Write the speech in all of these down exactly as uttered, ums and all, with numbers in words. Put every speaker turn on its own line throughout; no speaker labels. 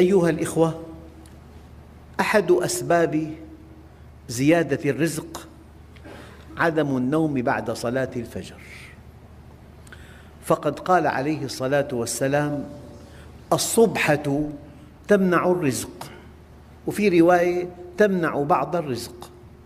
أيها الإخوة، أحد أسباب زيادة الرزق عدم النوم بعد صلاة الفجر، فقد قال عليه الصلاة والسلام: الصبحة تمنع الرزق، وفي رواية تمنع بعض الرزق.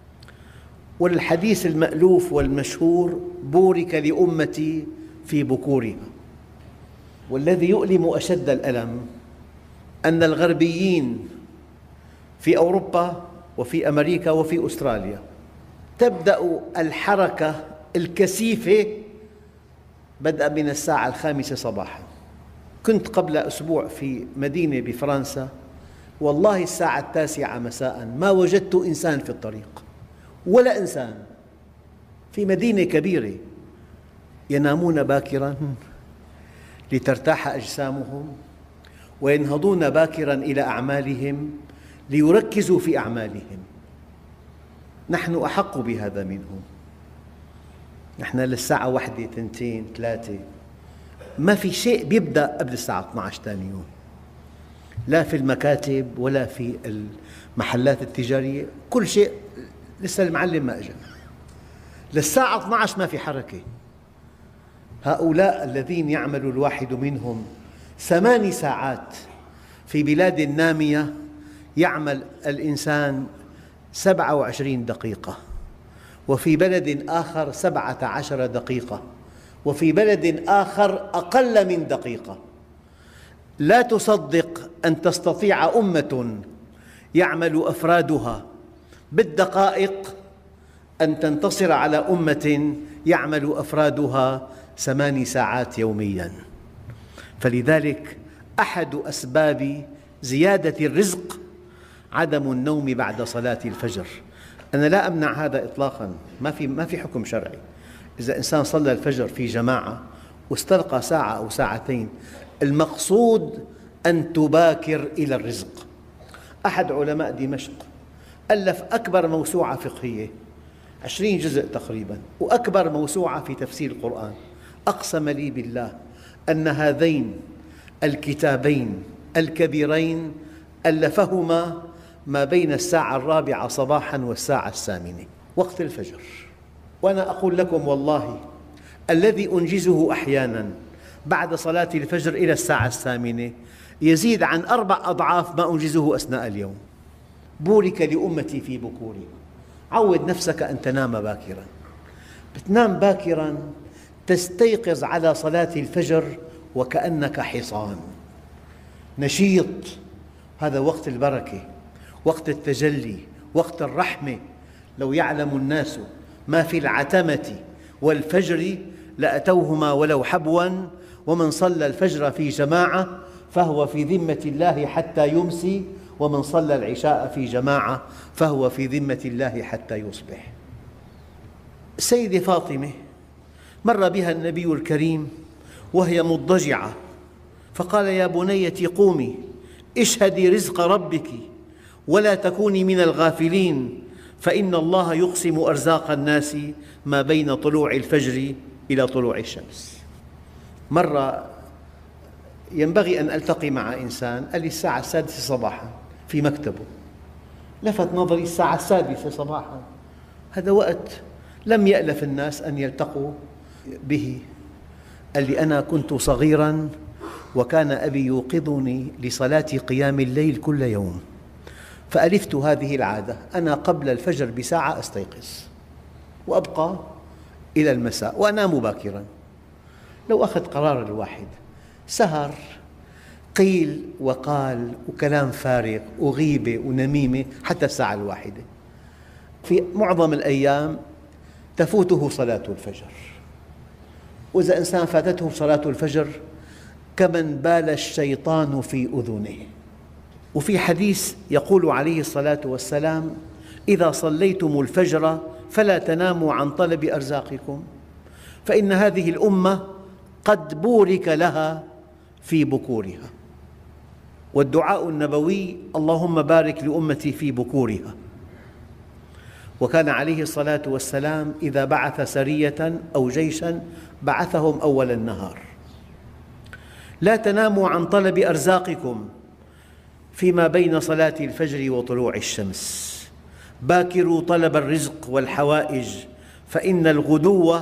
والحديث المألوف والمشهور: بورك لأمتي في بكورها. والذي يؤلم أشد الألم أن الغربيين في أوروبا وفي أمريكا وفي أستراليا تبدأ الحركة الكثيفة بدءا من الساعة الخامسة صباحاً. كنت قبل أسبوع في مدينة بفرنسا، والله الساعة التاسعة مساءً ما وجدت إنسان في الطريق، ولا إنسان، في مدينة كبيرة. ينامون باكراً لترتاح أجسامهم، وينهضون باكراً إلى أعمالهم ليركزوا في أعمالهم. نحن أحق بهذا منهم. نحن للساعة واحدة، اثنتين، ثلاثة، ما في شيء بيبدأ قبل الساعة اثني عشر ثاني يوم، لا في المكاتب ولا في المحلات التجارية، كل شيء لسه المعلم ما أجا. للساعة اثني عشر ما في حركة. هؤلاء الذين يعمل الواحد منهم ثماني ساعات في بلاد نامية، يعمل الإنسان سبعة وعشرين دقيقة، وفي بلد آخر سبعة عشر دقيقة، وفي بلد آخر أقل من دقيقة. لا تصدق أن تستطيع أمة يعمل أفرادها بالدقائق أن تنتصر على أمة يعمل أفرادها ثماني ساعات يومياً. فلذلك أحد أسباب زيادة الرزق عدم النوم بعد صلاة الفجر. أنا لا أمنع هذا إطلاقاً، ما في ما في حكم شرعي. إذا إنسان صلى الفجر في جماعة واستلقى ساعة أو ساعتين، المقصود أن تباكر إلى الرزق. أحد علماء دمشق ألف أكبر موسوعة فقهية، عشرين جزء تقريباً، وأكبر موسوعة في تفسير القرآن. أقسم لي بالله أن هذين الكتابين الكبيرين ألفهما ما بين الساعة الرابعة صباحاً والساعة الثامنة وقت الفجر. وأنا أقول لكم والله الذي أنجزه أحياناً بعد صلاة الفجر إلى الساعة الثامنة يزيد عن أربع أضعاف ما أنجزه أثناء اليوم. بورك لأمتي في بكورها. عود نفسك أن تنام باكراً. بتنام باكراً تستيقظ على صلاة الفجر وكأنك حصان نشيط. هذا وقت البركة، وقت التجلي، وقت الرحمة. لو يعلم الناس ما في العتمة والفجر لأتوهما ولو حبوا، ومن صلى الفجر في جماعة فهو في ذمة الله حتى يمسي، ومن صلى العشاء في جماعة فهو في ذمة الله حتى يصبح. السيدة فاطمة مر بها النبي الكريم وهي مضطجعة، فقال: يا بنيتي قومي اشهدي رزق ربك ولا تكوني من الغافلين، فإن الله يقسم أرزاق الناس ما بين طلوع الفجر إلى طلوع الشمس. مرة ينبغي أن ألتقي مع إنسان، قال لي الساعة السادسة صباحاً في مكتبه. لفت نظري الساعة السادسة صباحاً، هذا وقت لم يألف الناس أن يلتقوا به. قال لي: أنا كنت صغيراً وكان أبي يوقظني لصلاة قيام الليل كل يوم، فألفت هذه العادة، أنا قبل الفجر بساعة أستيقظ وأبقى إلى المساء وأنام باكراً. لو أخذ قرار الواحد سهر، قيل وقال وكلام فارغ وغيبة ونميمة حتى الساعة الواحدة، في معظم الأيام تفوته صلاة الفجر. وإذا إنسان فاتته صلاة الفجر كمن بال الشيطان في أذنه. وفي حديث يقول عليه الصلاة والسلام: إذا صليتم الفجر فلا تناموا عن طلب أرزاقكم، فإن هذه الأمة قد بورك لها في بكورها. والدعاء النبوي: اللهم بارك لأمتي في بكورها. وكان عليه الصلاة والسلام إذا بعث سرية أو جيشاً بعثهم أول النهار. لا تناموا عن طلب أرزاقكم، فيما بين صلاة الفجر وطلوع الشمس: باكروا طلب الرزق والحوائج فإن الغدو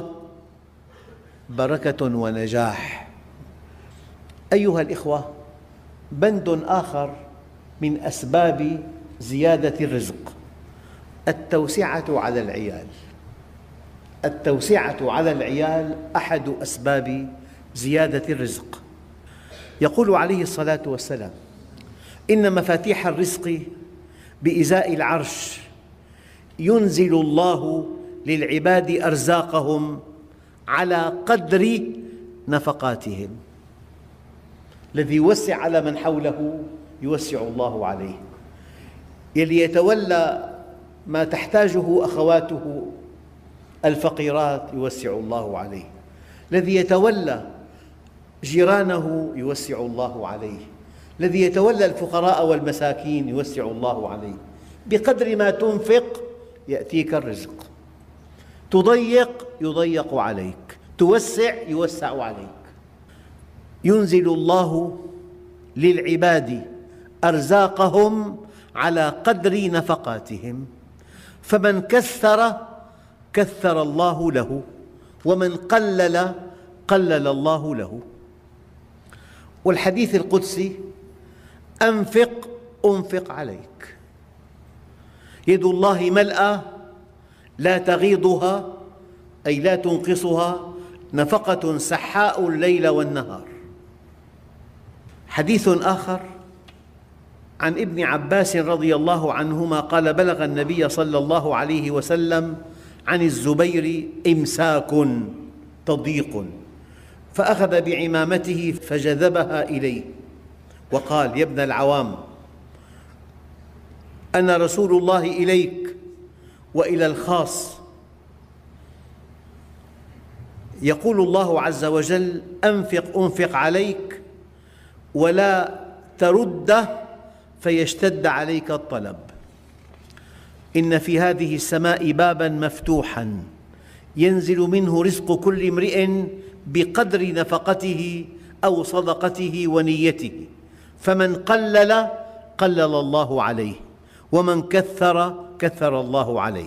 بركة ونجاح. أيها الإخوة، بند آخر من أسباب زيادة الرزق: التوسعة على العيال. التوسعة على العيال أحد أسباب زيادة الرزق. يقول عليه الصلاة والسلام: إن مفاتيح الرزق بإزاء العرش ينزل الله للعباد أرزاقهم على قدر نفقاتهم. الذي يوسع على من حوله يوسع الله عليه. يلي يتولى ما تحتاجه أخواته الفقيرات يوسع الله عليه. الذي يتولى جيرانه يوسع الله عليه. الذي يتولى الفقراء والمساكين يوسع الله عليه. بقدر ما تنفق يأتيك الرزق. تضيق يضيق عليك، توسع يوسع عليك. ينزل الله للعباد أرزاقهم على قدر نفقاتهم، فمن كثر كثر الله له، ومن قلل قلل الله له. والحديث القدسي: أنفق أنفق عليك. يد الله ملأى لا تغيضها، أي لا تنقصها، نفقة سحاء الليل والنهار. حديث آخر عن ابن عباس رضي الله عنهما قال: بلغ النبي صلى الله عليه وسلم عن الزبير إمساك تضييق، فأخذ بعمامته فجذبها إليه وقال: يا ابن العوام، أنا رسول الله إليك وإلى الخاص. يقول الله عز وجل: أنفق أنفق عليك ولا ترد فيشتد عليك الطلب. إن في هذه السماء بابا مفتوحا ينزل منه رزق كل امرئ بقدر نفقته أو صدقته ونيته، فمن قلل قلل الله عليه، ومن كثر كثر الله عليه.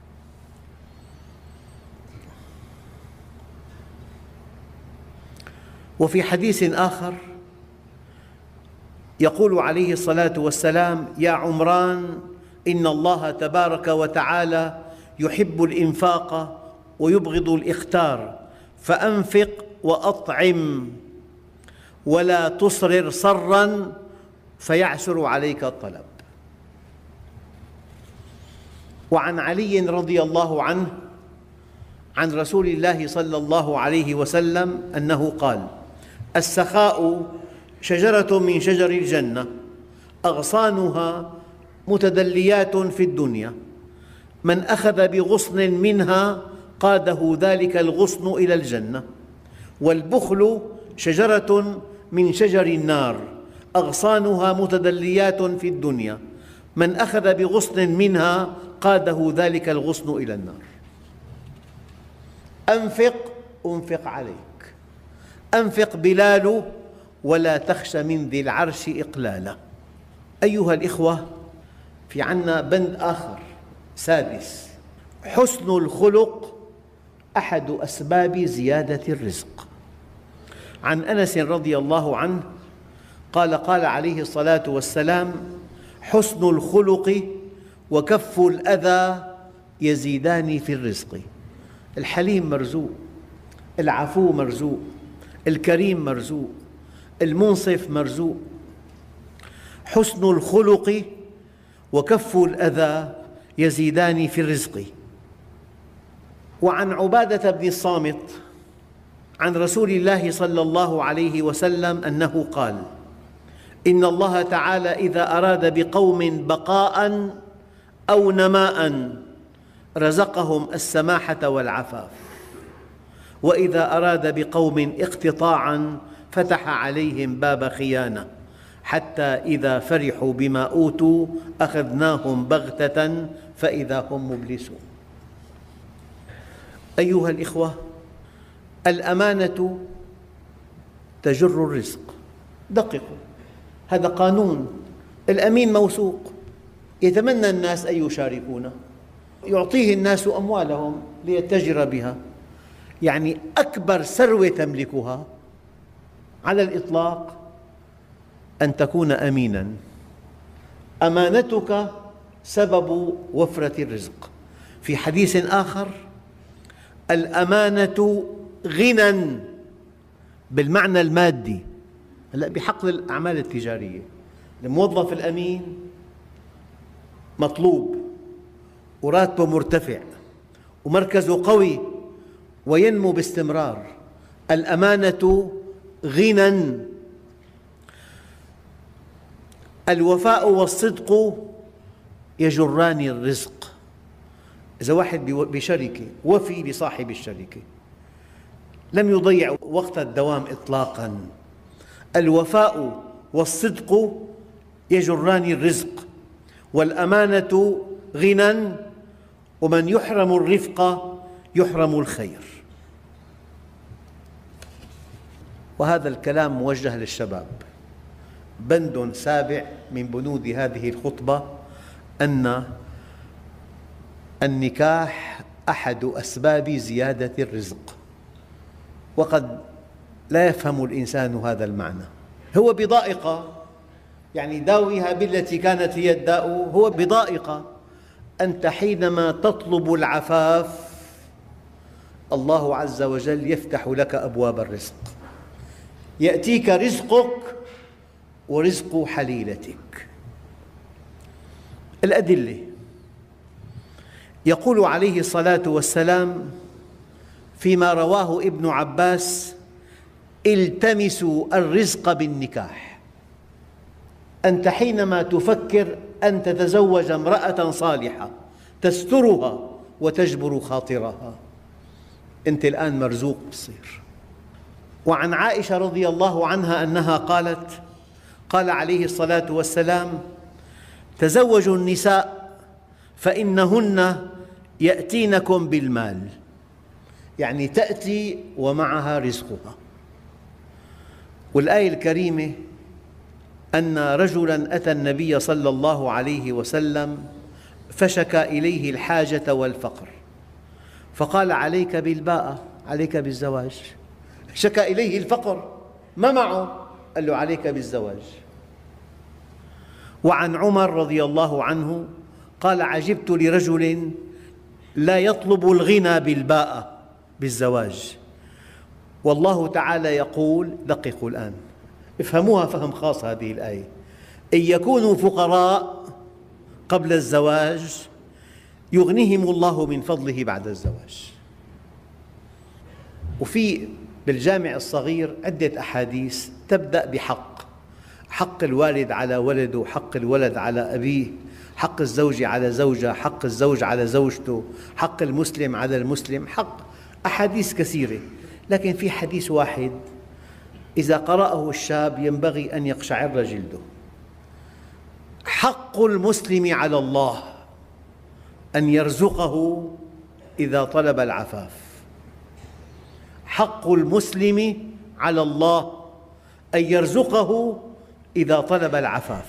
وفي حديث آخر يقول عليه الصلاة والسلام: يا عمران، إن الله تبارك وتعالى يحب الإنفاق ويبغض الإختار، فأنفق وأطعم ولا تصرر صرا فيعسر عليك الطلب. وعن علي رضي الله عنه عن رسول الله صلى الله عليه وسلم أنه قال: السخاء شجرة من شجر الجنة، أغصانها متدليات في الدنيا، من أخذ بغصن منها قاده ذلك الغصن إلى الجنة. والبخل شجرة من شجر النار، أغصانها متدليات في الدنيا، من أخذ بغصن منها قاده ذلك الغصن إلى النار. أنفق أنفق عليك. أنفق بلال ولا تخش من ذي العرش إقلالا. أيها الإخوة، في عنا بند آخر سادس: حسن الخلق أحد أسباب زيادة الرزق. عن أنس رضي الله عنه قال: قال عليه الصلاة والسلام: حسن الخلق وكف الأذى يزيدان في الرزق. الحليم مرزوق، العفو مرزوق، الكريم مرزوق، المنصف مرزوق. حسن الخلق وكف الأذى يزيدان في الرزق. وعن عبادة بن الصامت عن رسول الله صلى الله عليه وسلم أنه قال: إن الله تعالى إذا أراد بقوم بقاء أو نماء رزقهم السماحة والعفاف، وإذا أراد بقوم اقتطاعا فتح عليهم باب خيانة، حتى إذا فرحوا بما أوتوا أخذناهم بغتة فإذا هم مبلسون. أيها الإخوة، الأمانة تجر الرزق. دققوا، هذا قانون الأمين موثوق، يتمنى الناس أن يشاركونه، يعطيه الناس أموالهم ليتجر بها. يعني أكبر ثروة تملكها على الإطلاق أن تكون أميناً. أمانتك سبب وفرة الرزق. في حديث آخر: الأمانة غنى بالمعنى المادي. هلأ بحق الأعمال التجارية الموظف الأمين مطلوب وراتبه مرتفع ومركزه قوي وينمو باستمرار. الأمانة غنى. الوفاء والصدق يجران الرزق. إذا واحد بشركة وفي بصاحب الشركة لم يضيع وقت الدوام إطلاقاً. الوفاء والصدق يجران الرزق، والأمانة غنى، ومن يحرم الرفق يحرم الخير. وهذا الكلام موجه للشباب. بند سابع من بنود هذه الخطبة أن النكاح أحد أسباب زيادة الرزق، وقد لا يفهم الإنسان هذا المعنى. هو بضائقة، يعني داويها بالتي كانت هي الداء. هو بضائقة. أنت حينما تطلب العفاف الله عز وجل يفتح لك أبواب الرزق، يأتيك رزقك ورزق حليلتك. الأدلة: يقول عليه الصلاة والسلام فيما رواه ابن عباس: التمسوا الرزق بالنكاح. أنت حينما تفكر أن تتزوج امرأة صالحة تسترها وتجبر خاطرها، أنت الآن مرزوق بتصير. وعن عائشة رضي الله عنها أنها قالت: قال عليه الصلاة والسلام: تزوجوا النساء فإنهن يأتينكم بالمال. يعني تأتي ومعها رزقها. والآية الكريمة أن رجلاً أتى النبي صلى الله عليه وسلم فشكى إليه الحاجة والفقر، فقال: عليك بالباءة، عليك بالزواج. شكى إليه الفقر، ما معه، قال له: عليك بالزواج. وعن عمر رضي الله عنه قال: عجبت لرجل لا يطلب الغنى بالباءة، بالزواج، والله تعالى يقول، دققوا الآن، افهموها فهم خاص هذه الآية: إن يكونوا فقراء قبل الزواج يغنيهم الله من فضله بعد الزواج. وفي بالجامع الصغير عدة أحاديث تبدأ بحق: حق الوالد على ولده، حق الولد على أبيه، حق الزوج على زوجه، حق الزوج على زوجته، حق المسلم على المسلم، حق أحاديث كثيرة. لكن في حديث واحد إذا قرأه الشاب ينبغي أن يقشعر جلده: حق المسلم على الله أن يرزقه إذا طلب العفاف. حق المسلم على الله أن يرزقه إذا طلب العفاف.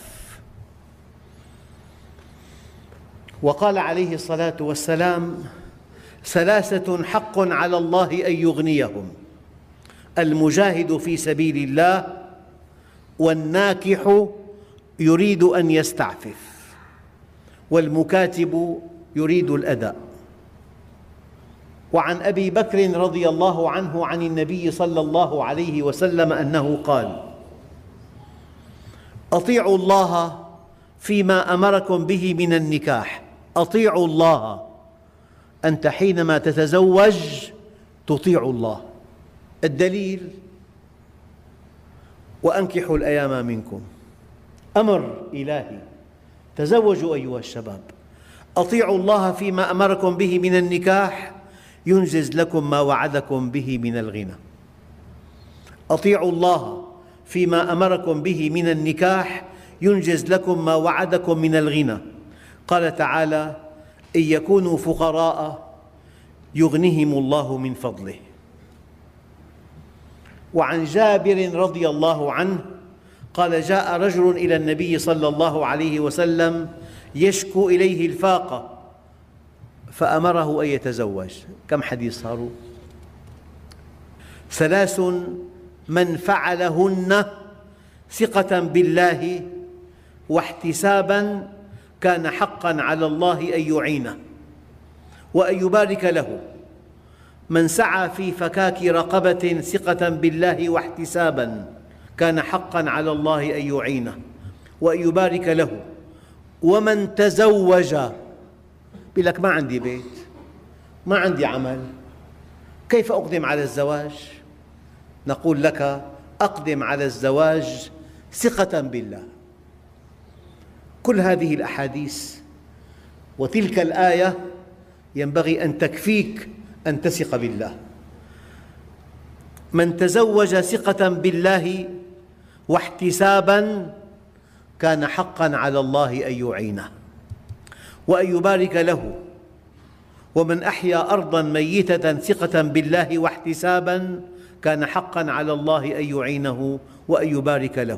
وقال عليه الصلاة والسلام: ثلاثة حق على الله أن يغنيهم: المجاهد في سبيل الله، والناكح يريد أن يستعفف، والمكاتب يريد الأداء. وعن أبي بكر رضي الله عنه عن النبي صلى الله عليه وسلم أنه قال: أطيعوا الله فيما أمركم به من النكاح. أطيعوا الله، أنت حينما تتزوج تطيع الله. الدليل: وأنكحوا الأيام منكم، أمر إلهي. تزوجوا أيها الشباب. أطيعوا الله فيما أمركم به من النكاح ينجز لكم ما وعدكم به من الغنى. أطيعوا الله فيما أمركم به من النكاح ينجز لكم ما وعدكم من الغنى. قال تعالى: إن يكونوا فقراء يغنيهم الله من فضله. وعن جابر رضي الله عنه قال: جاء رجل إلى النبي صلى الله عليه وسلم يشكو إليه الفاقة فأمره أن يتزوج. كم حديث صاروا؟ ثلاث من فعلهن ثقة بالله واحتسابا كان حقا على الله أن يعينه وأن يبارك له. من سعى في فكاك رقبة ثقة بالله واحتسابا كان حقا على الله أن يعينه وأن يبارك له. ومن تزوج، يقول لك: ما عندي بيت، ما عندي عمل، كيف أقدم على الزواج؟ نقول لك: أقدم على الزواج ثقة بالله. كل هذه الأحاديث وتلك الآية ينبغي أن تكفيك أن تثق بالله. من تزوج ثقة بالله واحتسابا كان حقا على الله أن يعينه وأن يبارك له. ومن أحيا أرضا ميتة ثقة بالله واحتسابا كان حقا على الله أن يعينه وأن يبارك له.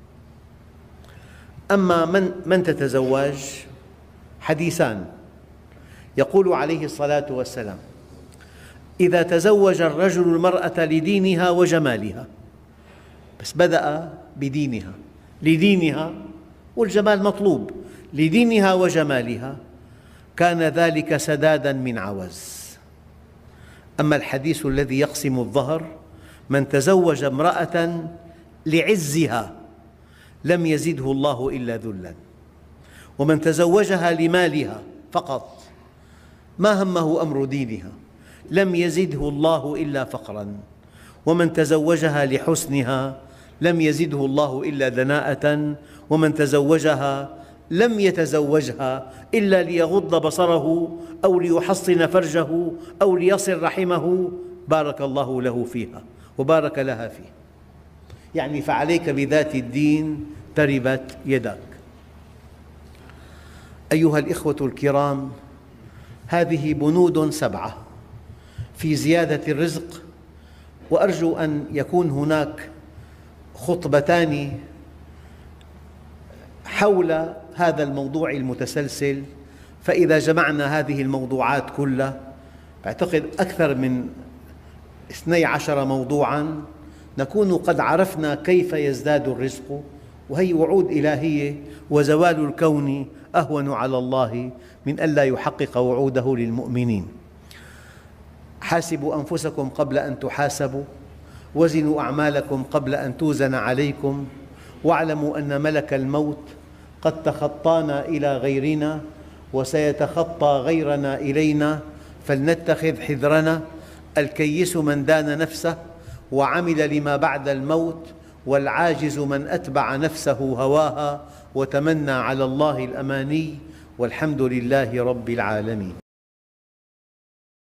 أما من, من تتزوج حديثان. يقول عليه الصلاة والسلام: إذا تزوج الرجل المرأة لدينها وجمالها، بس بدأ بدينها، لدينها، والجمال مطلوب، لدينها وجمالها كان ذلك سدادا من عوز. أما الحديث الذي يقسم الظهر: من تزوج امرأة لعزها لم يزده الله إلا ذلا، ومن تزوجها لمالها فقط ما همه أمر دينها لم يزده الله إلا فقرا، ومن تزوجها لحسنها لم يزده الله إلا دناءة، ومن تزوجها لم يتزوجها إلا ليغض بصره أو ليحصن فرجه أو ليصل رحمه بارك الله له فيها وبارك لها فيه. يعني فعليك بذات الدين تربت يداك. أيها الإخوة الكرام، هذه بنود سبعة في زيادة الرزق، وأرجو أن يكون هناك خطبتان حول هذا الموضوع المتسلسل. فإذا جمعنا هذه الموضوعات كلها أعتقد أكثر من اثني عشر موضوعاً نكون قد عرفنا كيف يزداد الرزق، وهي وعود إلهية، وزوال الكون أهون على الله من ألا يحقق وعوده للمؤمنين. حاسبوا أنفسكم قبل أن تحاسبوا، وزنوا أعمالكم قبل أن توزن عليكم، واعلموا أن ملك الموت قد تخطانا إلى غيرنا وسيتخطى غيرنا إلينا، فلنتخذ حذرنا. الكيس من دان نفسه وعمل لما بعد الموت، والعاجز من أتبع نفسه هواها وتمنى على الله الأماني، والحمد لله رب العالمين.